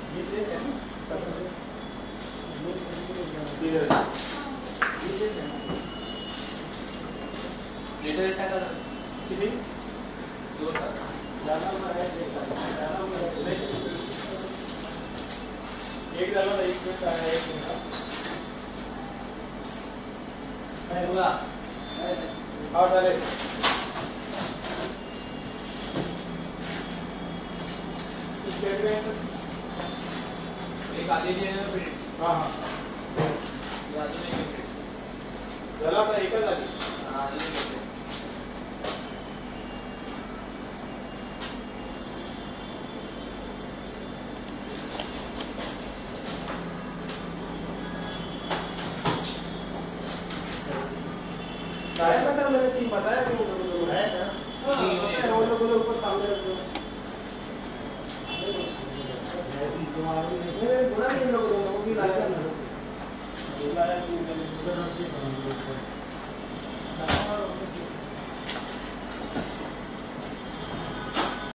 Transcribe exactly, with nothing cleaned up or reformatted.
litre टाका किती दोन टाका जाणार आहे एक झाला एक मिनिट आहे एक मिनिट काय बोला हा चालेल एक आलेली आहे ना प्रिंट हां हां अजून एक प्रिंट झाला तर एकच आली हां अजून एक प्रिंट साया का सर मैंने तीन बताया कि वो है ना हां वो लोग ऊपर सामने रखो नहीं बुरा नहीं लोग वो भी लाया ना बुलाया कि उधर रख के